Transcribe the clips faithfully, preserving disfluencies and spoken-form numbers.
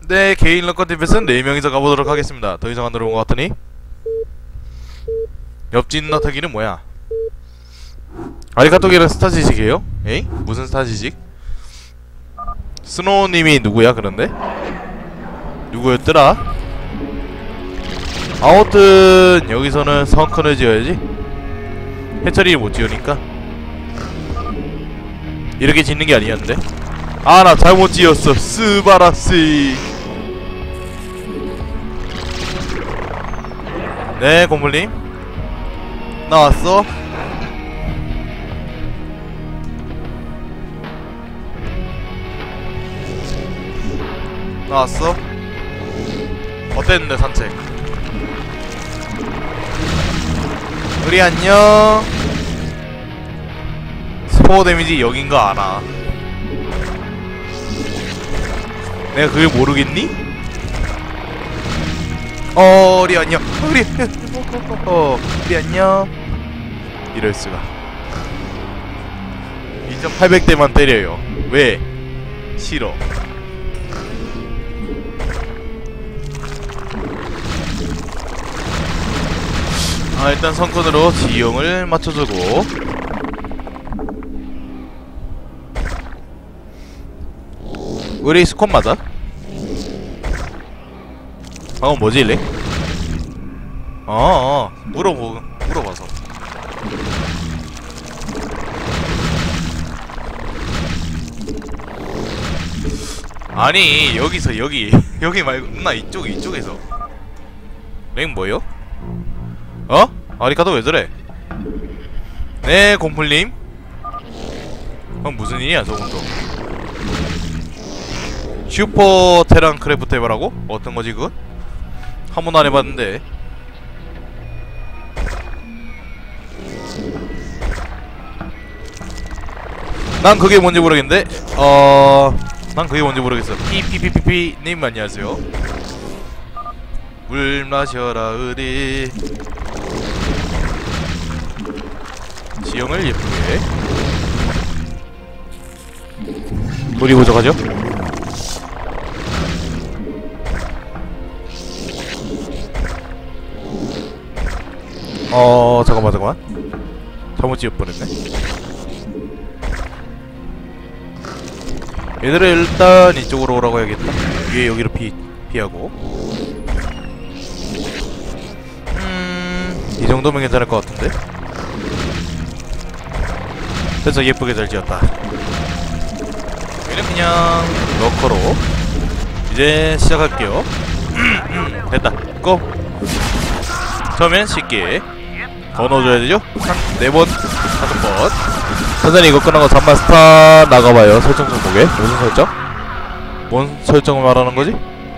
네, 개인 럭커 팀패스는 네 명이서 가보도록 하겠습니다. 더 이상 안 들어온 것 같으니. 옆집 나타기는 뭐야? 아리카토기는 스타지직이에요? 에이? 무슨 스타지직? 스노우님이 누구야 그런데? 누구였더라? 아무튼 여기서는 성큰을 지어야지. 해처리를 못 지으니까 이렇게 짓는 게 아니었는데. 아, 나 잘못 지었어. 스바라시. 네, 곰물님 나왔어? 나왔어? 어땠는데 산책? 우리 안녕. 스포 데미지 여긴 거 알아. 내가 그걸 모르겠니? 어, 우리 안녕. 우리 어, 우리 안녕. 이럴수가. 이천팔백 대만 때려요. 왜? 싫어. 아, 일단 성큰으로 지형을 맞춰주고. 우리 스콘 맞아? 방금 뭐지 일래? 어어, 물어보, 물어봐서. 아니, 여기서 여기 여기 말고 누나 이쪽 이쪽에서. 랭 뭐요? 어? 아리카도 왜 저래? 네, 곰풀님. 그럼 무슨 일이야 저분도. 슈퍼 테란 크래프트 해보라고? 어떤 거지 그건? 한 번도 안 해봤는데. 난 그게 뭔지 모르겠는데. 어... 난 그게 뭔지 모르겠어. 피피피피피님 안녕하세요. 물 마셔라 우리. 지형을 예쁘게. 물이 부족하죠? 어... 잠깐만 잠깐만 잘못 지을 뻔했네. 얘들을 일단 이쪽으로 오라고 해야겠다. 위에 여기로 피, 피하고. 음... 이 정도면 괜찮을 것 같은데? 그래서 예쁘게 잘 지었다. 여기는 그냥 러커로 이제 시작할게요. 됐다. 고! 처음엔 쉽게 더 넣어줘야 되죠? 한 네 번, 다섯 번. 선생님 이거 끝나고 잠만 스타 나가봐요. 설정 좀 보게. 무슨 설정? 뭔 설정을 말하는 거지?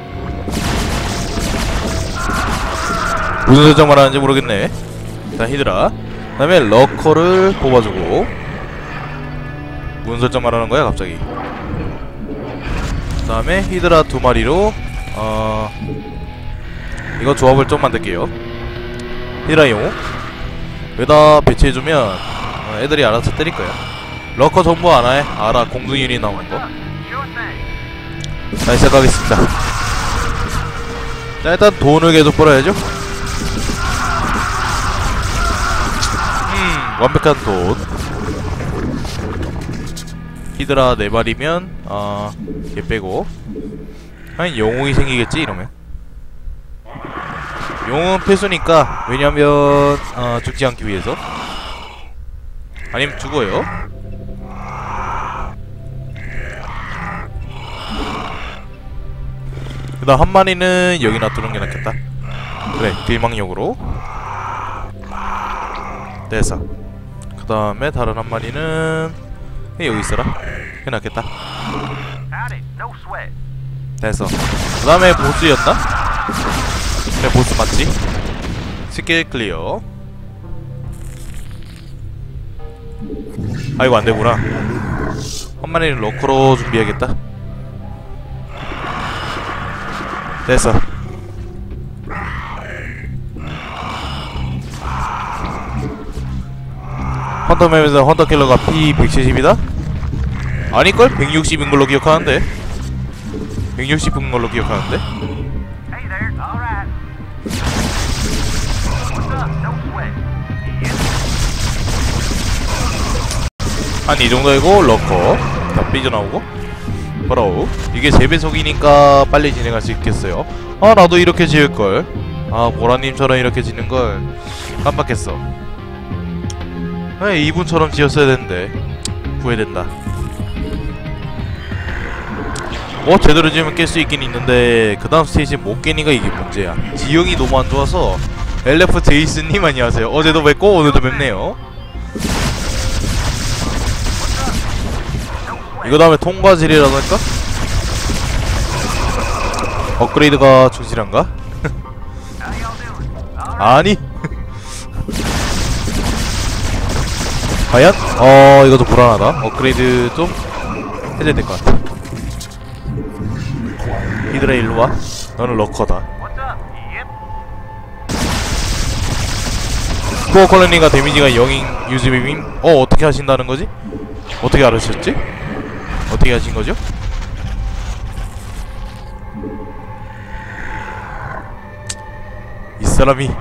무슨 설정 말하는지 모르겠네. 일단 히드라. 그 다음에 러커를 뽑아주고. 무슨 설정 말하는 거야 갑자기? 그 다음에 히드라 두 마리로 어... 이거 조합을 좀 만들게요. 히드라용 여기다 배치해주면 어, 애들이 알아서 때릴 거야. 러커 전부 안 해. 알아. 공중유닛 나오는 거. 자, 시작하겠습니다. 자, 일단 돈을 계속 벌어야죠. 음, 완벽한 돈. 히드라 네 마리면 어... 얘 빼고 한 영웅이 생기겠지 이러면. 용은 필수니까. 왜냐면 어, 죽지 않기 위해서. 아니면 죽어요. 그 다음 한 마리는 여기 놔두는 게 낫겠다. 그래, 빌망용으로. 됐어. 그 다음에 다른 한 마리는 여기 있어라. 그게 낫겠다. 됐어. 그 다음에 보스였나? 그래, 보스 맞지? 쉽게 클리어. 아, 이거 안되구나. 한 마리는 러커로 준비해야겠다. 됐어. 헌터맵에서 헌터킬러가 피 백칠십이다? 아닐걸? 백육십인 걸로 기억하는데. 백육십 분 걸로 기억하는데. 한 이 정도이고 러커 다 삐져나오고 버라우. 이게 세 배속이니까 빨리 진행할 수 있겠어요. 아 나도 이렇게 지을걸. 아 보라님처럼 이렇게 지는걸 깜빡했어. 아 이분처럼 지었어야 되는데 후회된다. 뭐 제대로 지으면 깰 수 있긴 있는데 그 다음 스테이지 못 깨니까 이게 문제야. 지형이 너무 안 좋아서. 엘에프 제이슨님 안녕하세요. 어제도 뵙고 오늘도 뵙네요. 이거 다음에 통과질이라고 할까? 업그레이드가 충실한가? 아니 과연? 어 이거 좀 불안하다. 업그레이드 좀 해줘야 될 것 같아. 히드라 일로와. 너는 러커다. 스코어 컬러닝과 데미지가 영인 유즈비빔. 어 어떻게 하신다는 거지? 어떻게 알으셨지? 어떻게 하신 거죠? 이 사람이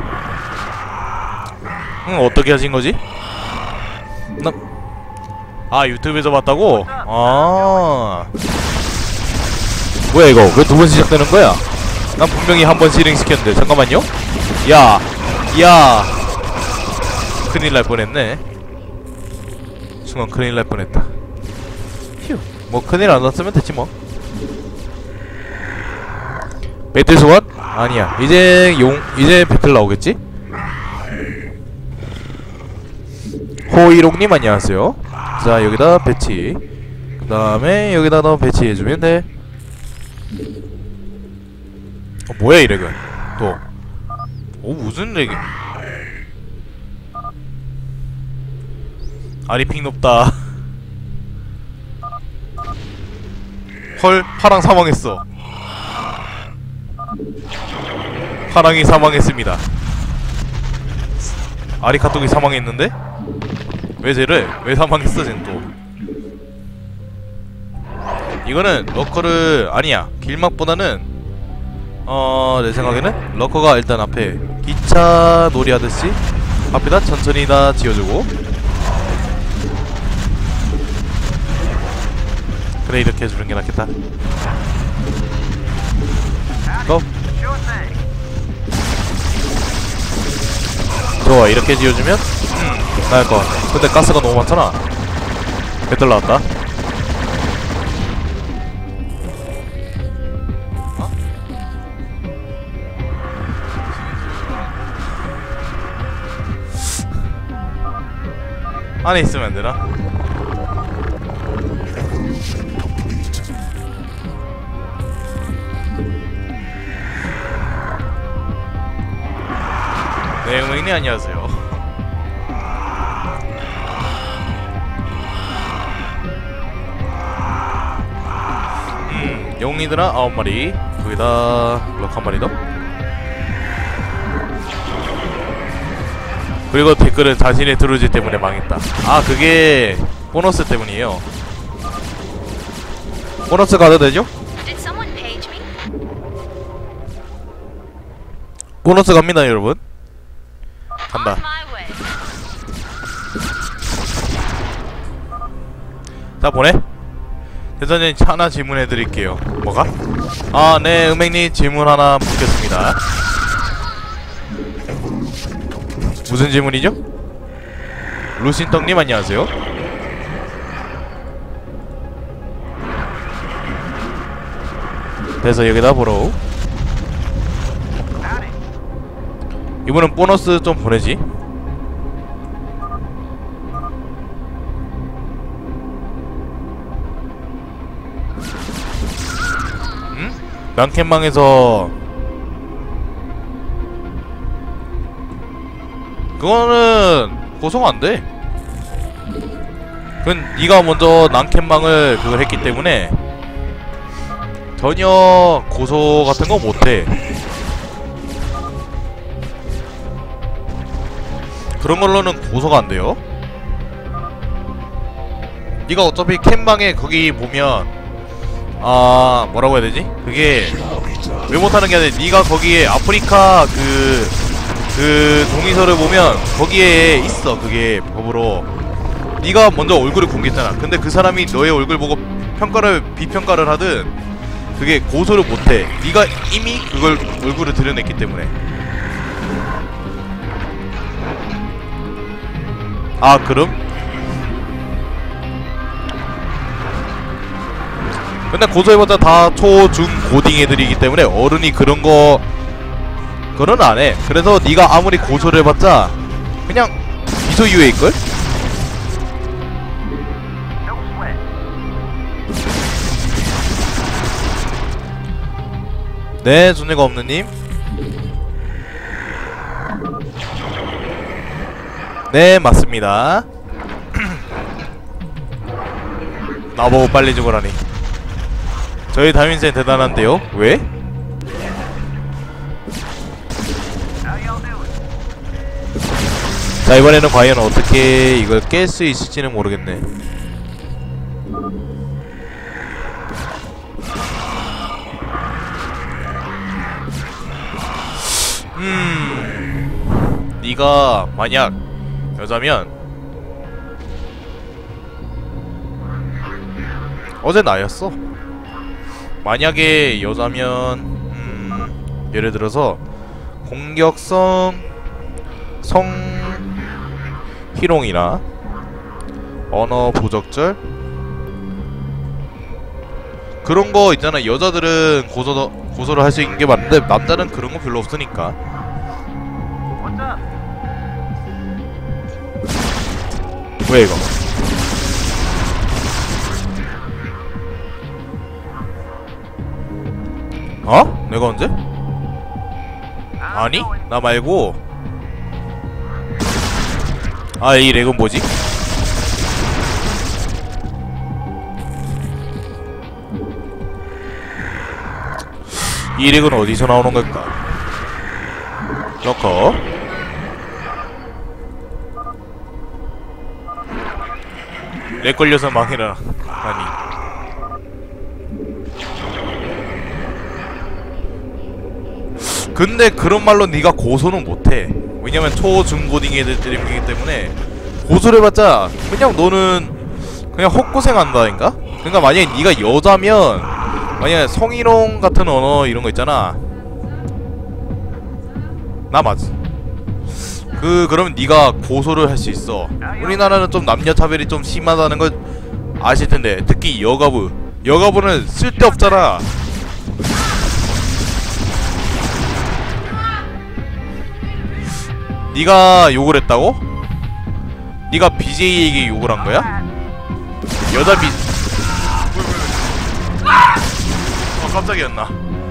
응 어떻게 하신 거지? 나... 아 유튜브에서 봤다고? 아 뭐야 이거 왜 두 번 시작되는 거야? 난 분명히 한 번 실행시켰는데. 잠깐만요. 야, 야, 큰일 날 뻔했네. 순간 큰일 날 뻔했다. 휴, 뭐 큰일 안 났으면 됐지 뭐. 배틀 소환? 아니야. 이제 용, 이제 배틀 나오겠지? 호이록님 안녕하세요. 자 여기다 배치. 그 다음에 여기다 너 배치해주면 돼. 어, 뭐야 이 렉은 또. 오 무슨 렉이. 아리핑 높다. 헐 파랑 사망했어. 파랑이 사망했습니다. 아리카톡이 사망했는데? 왜 쟤를? 왜 사망했어 쟤는 또. 이거는 러커를 아니야 길막보다는 어 내 생각에는 러커가 일단 앞에 기차 놀이 하듯이 앞에다 천천히 다 지어주고. 그래 이렇게 해주는 게 낫겠다. 고! 좋아 이렇게 지어주면 음 나을 것 같네. 근데 가스가 너무 많잖아. 배틀 나왔다. 안에 있으면 안 되나? 네, 응원님 안녕하세요. 음, 용이들아 아홉 마리, 거기다 럭 한 마리 더. 그리고 댓글은 자신의 드루지 때문에 망했다. 아 그게 보너스 때문이에요. 보너스 가도 되죠? 보너스 갑니다 여러분. 간다. 자 보내. 대선님 하나 질문해드릴게요. 뭐가? 아 네 음행님 질문 하나 묻겠습니다. 무슨 질문이죠? 루신떡님 안녕하세요. 그래서 여기다 보러. 이분은 보너스 좀 보내지. 응? 난캔망에서 그거는 고소가 안 돼. 그건 네가 먼저 난캔망을 그걸 했기 때문에 전혀 고소 같은 거 못해. 그런 걸로는 고소가 안 돼요. 네가 어차피 캔방에 거기 보면 아 뭐라고 해야 되지? 그게 왜 못하는 게 아니라 네가 거기에 아프리카 그 그 동의서를 보면 거기에 있어. 그게 법으로 네가 먼저 얼굴을 공개했잖아. 근데 그 사람이 너의 얼굴 보고 평가를 비평가를 하든 그게 고소를 못해. 네가 이미 그걸 얼굴을 드러냈기 때문에. 아 그럼? 근데 고소해봤자 다 초, 중, 고딩 애들이기 때문에 어른이 그런 거 그건 안해. 그래서 네가 아무리 고소를 해봤자 그냥 기소유예일걸? 네, 존재가 없는님. 네, 맞습니다. 나보고 빨리 죽으라니. 저희 담임쌤 대단한데요? 왜? 자, 이번에는 과연 어떻게 이걸 깰 수 있을지는 모르겠네. 음... 네가 만약 여자면 어제 나였어. 만약에 여자면 음... 예를 들어서 공격성 성 희롱이나 언어 부적절 그런 거 있잖아. 여자들은 고소, 고소를 할 수 있는 게 맞는데 남자는 그런 거 별로 없으니까. 왜 이거? 어? 내가 언제? 아니? 나 말고. 아, 이 렉은 뭐지? 이 렉은 어디서 나오는 걸까? 넣고 렉 걸려서 망해라. 아니 근데 그런 말로 네가 고소는 못해. 왜냐면 초, 중, 고딩 애들이기 때문에 고소를 해봤자 그냥 너는 그냥 헛고생한다니까? 그러니까 만약에 네가 여자면 만약에 성희롱 같은 언어 이런 거 있잖아. 나 맞지? 그 그러면 네가 고소를 할 수 있어. 우리나라는 좀 남녀차별이 좀 심하다는 걸 아실 텐데 특히 여가부 여가부는 쓸데없잖아. 네가 욕을 했다고? 네가 비제이에게 욕을 한 거야? 여자 비... 어 깜짝이었나.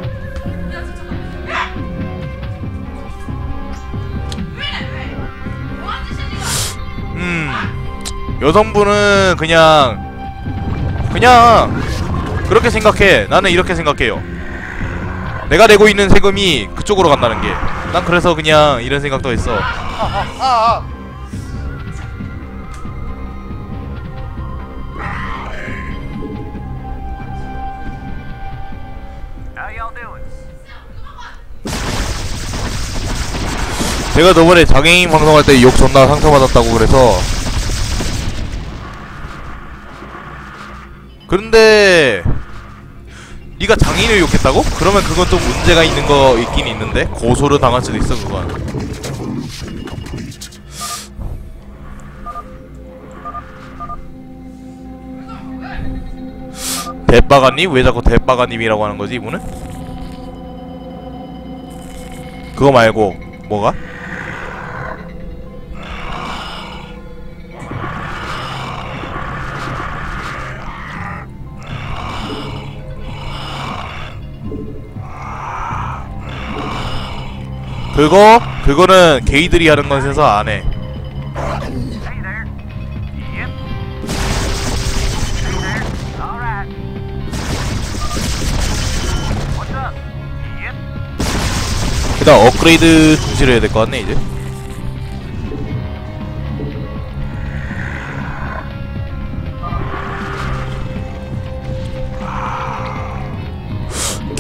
음... 여성분은 그냥... 그냥... 그렇게 생각해. 나는 이렇게 생각해요. 내가 내고 있는 세금이 그쪽으로 간다는 게. 난 그래서 그냥 이런 생각도 했어. 아, 아, 아, 아. 제가 저번에 장애인 방송할 때 욕 존나 상처받았다고 그래서. 그런데 네가 장애인을 욕했다고? 그러면 그건 좀 문제가 있는 거 있긴 있는데 고소를 당할 수도 있어 그건. 대빠가님? 왜 자꾸 대빠가님이라고 하는 거지 이분은? 그거 말고 뭐가? 그거? 그거는 게이들이 하는 것에서 안해. 일단 업그레이드 중시를 해야 될 것 같네 이제.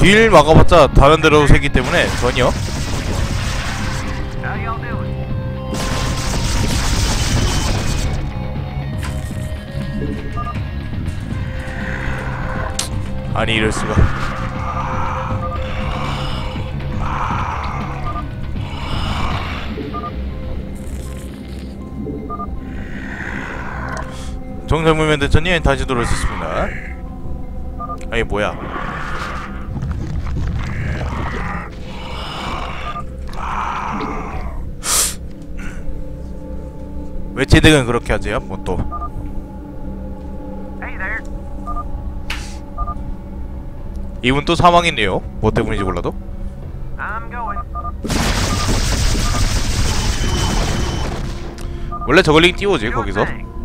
길 막아봤자 다른 데로 새기 때문에 전혀. 아니 이럴 수가. 정상무면 대천님 다시 돌아오셨습니다. 아니 뭐야? 왜 제득은 그렇게 하세요? 뭐 또? 이분 또 사망했네요. 뭐 때문인지 몰라도. 원래 저글링 띄워지 거기서.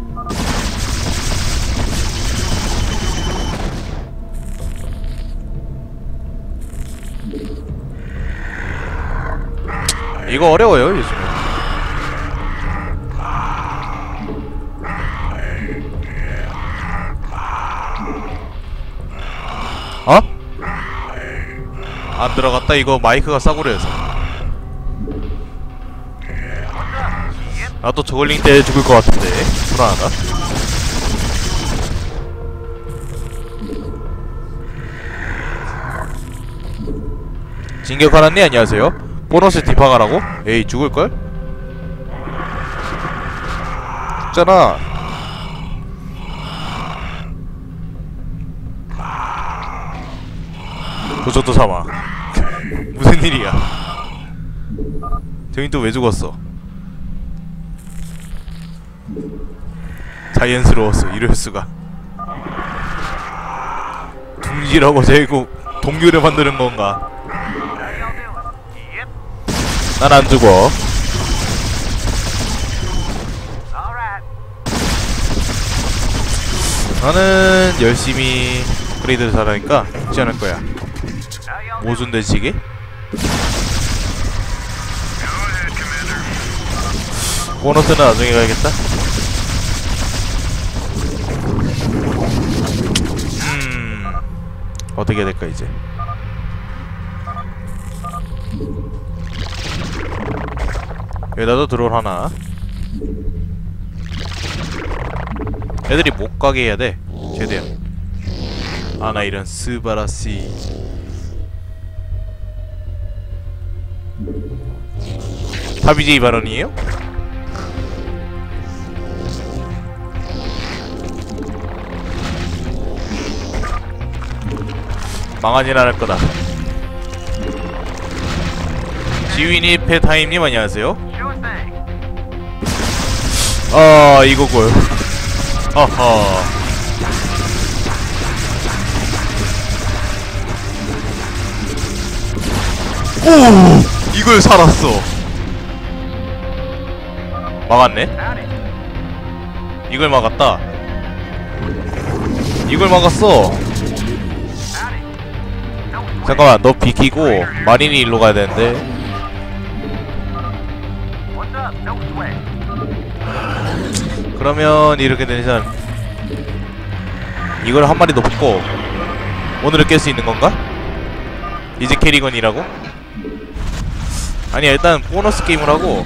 이거 어려워요 요즘에. 어? 안 들어갔다. 이거 마이크가 싸구려여서. 나도 저글링 때 죽을 것 같은데 불안하다. 진격하나님 안녕하세요. 보너스 디파가라고? 에이 죽을걸? 죽잖아. 도저도 사망. 무슨 일이야? 저긴 또 왜 죽었어? 자연스러웠어. 이럴수가. 둥지라고 재고 동료를 만드는 건가? 난 안 죽어. 나는 열심히 그레이드를 잘하니까 죽지 않을 거야. 모순 대시기? 보너스는 나중에 가야겠다. 음... 어떻게 해야 될까 이제. 여기다도 드롤 하나. 애들이 못 가게 해야 돼. 최대한. 아 나 이런 스바라시. 타비제이 발언이에요? 망하진 않을 거다. 지윈이 페타임님 안녕하세요. 아 이거고요. 아하. 오 이걸 살았어. 막았네. 이걸 막았다. 이걸 막았어. 잠깐만 너 비키고 마린이 일로 가야 되는데. 그러면 이렇게 되면 이걸 한 마리 더 붙고 오늘을 깰 수 있는 건가? 이제 캐리건이라고? 아니야 일단 보너스 게임을 하고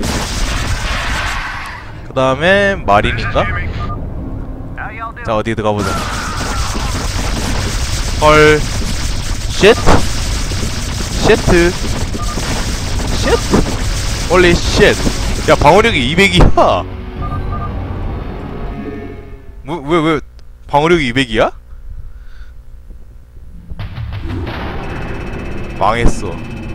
그 다음에 마린인가? 자 어디 들어가보자. 헐 쉣 쉣트 쉣 홀리 쉣. 야 방어력이 이백이야. 뭐, 왜, 왜, 방어력이 이백이야? 망했어.